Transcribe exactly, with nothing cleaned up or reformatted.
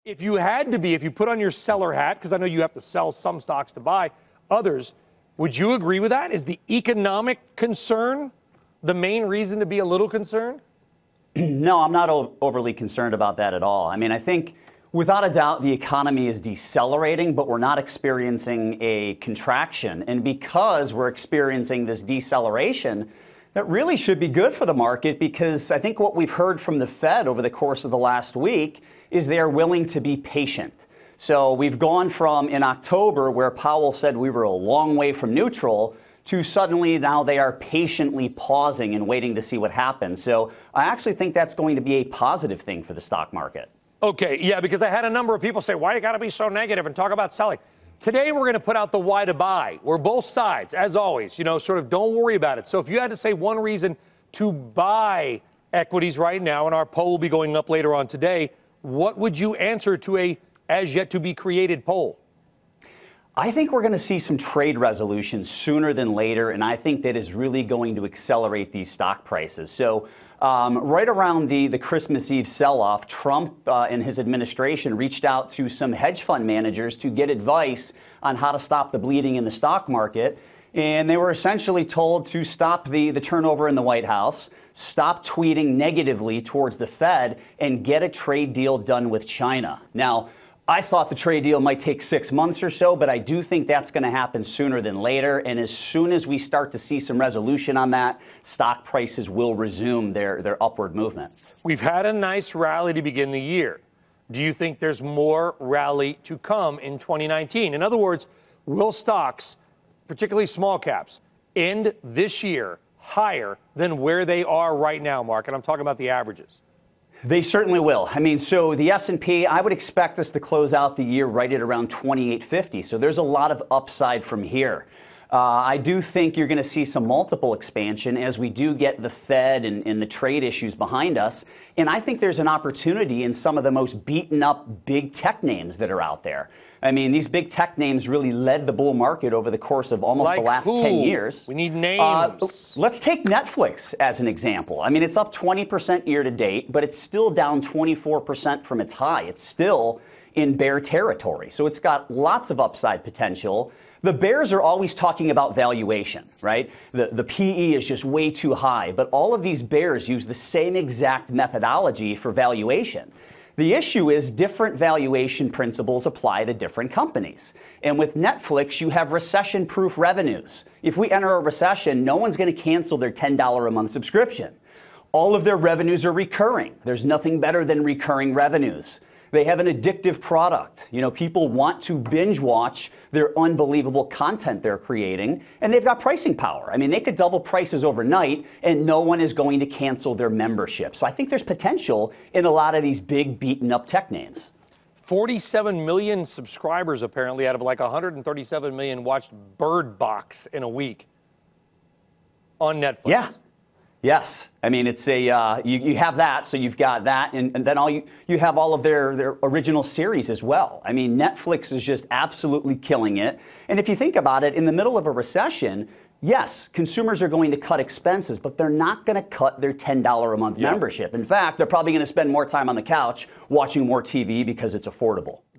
If you had to be, if you put on your seller hat, because I know you have to sell some stocks to buy others, would you agree with that? Is the economic concern the main reason to be a little concerned? No, I'm not o- overly concerned about that at all. I mean, I think without a doubt the economy is decelerating, but we're not experiencing a contraction. And because we're experiencing this deceleration, that really should be good for the market, because I think what we've heard from the Fed over the course of the last week is they are willing to be patient. So we've gone from in October, where Powell said we were a long way from neutral, to suddenly now they are patiently pausing and waiting to see what happens. So I actually think that's going to be a positive thing for the stock market. Okay, yeah, because I had a number of people say, why you got to be so negative and talk about selling? Today, we're going to put out the why to buy, where both sides, as always, you know, sort of don't worry about it. So if you had to say one reason to buy equities right now, and our poll will be going up later on today, what would you answer to a as yet to be created poll? I think we're going to see some trade resolutions sooner than later, and I think that is really going to accelerate these stock prices. So um, right around the, the Christmas Eve sell-off, Trump uh, and his administration reached out to some hedge fund managers to get advice on how to stop the bleeding in the stock market. And they were essentially told to stop the, the turnover in the White House, stop tweeting negatively towards the Fed, and get a trade deal done with China. Now, I thought the trade deal might take six months or so, but I do think that's going to happen sooner than later. And as soon as we start to see some resolution on that, stock prices will resume their, their upward movement. We've had a nice rally to begin the year. Do you think there's more rally to come in twenty nineteen? In other words, will stocks, particularly small caps, end this year higher than where they are right now, Mark? And I'm talking about the averages. They certainly will. I mean, so the S and P, I would expect us to close out the year right at around twenty-eight fifty. So there's a lot of upside from here. Uh, I do think you're going to see some multiple expansion as we do get the Fed and, and the trade issues behind us. And I think there's an opportunity in some of the most beaten up big tech names that are out there. I mean, these big tech names really led the bull market over the course of almost like the last who? ten years. We need names. Uh, let's take Netflix as an example. I mean, it's up twenty percent year to date, but it's still down twenty-four percent from its high. It's still in bear territory. So it's got lots of upside potential. The bears are always talking about valuation, right? The, the P E is just way too high. But all of these bears use the same exact methodology for valuation. The issue is different valuation principles apply to different companies. And with Netflix, you have recession-proof revenues. If we enter a recession, no one's going to cancel their ten dollars a month subscription. All of their revenues are recurring. There's nothing better than recurring revenues. They have an addictive product. You know, people want to binge watch their unbelievable content they're creating, and they've got pricing power. I mean, they could double prices overnight, and no one is going to cancel their membership. So I think there's potential in a lot of these big, beaten-up tech names. forty-seven million subscribers, apparently, out of like one hundred thirty-seven million watched Bird Box in a week on Netflix. Yeah. Yes. I mean, it's a, uh, you, you have that, so you've got that, and, and then all you, you have all of their, their original series as well. I mean, Netflix is just absolutely killing it. And if you think about it, in the middle of a recession, yes, consumers are going to cut expenses, but they're not going to cut their ten dollars a month yeah. membership. In fact, they're probably going to spend more time on the couch watching more T V because it's affordable.